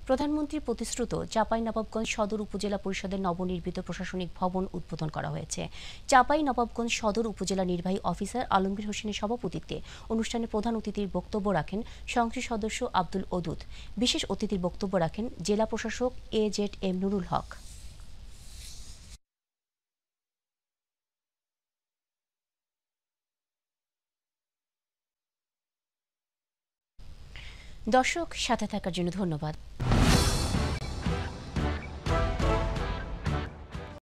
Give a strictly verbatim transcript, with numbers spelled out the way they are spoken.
প্রধানমন্ত্রীর প্রতিশ্রুত চাঁপাইনবাবগঞ্জ সদর উপজেলা পরিষদের নবনির্মিত প্রশাসনিক ভবন উদ্বোধন করা হয়েছে। চাঁপাইনবাবগঞ্জ সদর উপজেলা নির্বাহী অফিসার আলমগ হোসেনের সভাপতিত্বে অনুষ্ঠানে প্রধান অতিথির বক্তব্য রাখেন সংসদ সদস্য আব্দুল ওদুদ। বিশেষ অতিথির বক্তব্য রাখেন জেলা প্রশাসক A Z M Nurul Haque. দর্শক, সাথে থাকার জন্য ধন্যবাদ।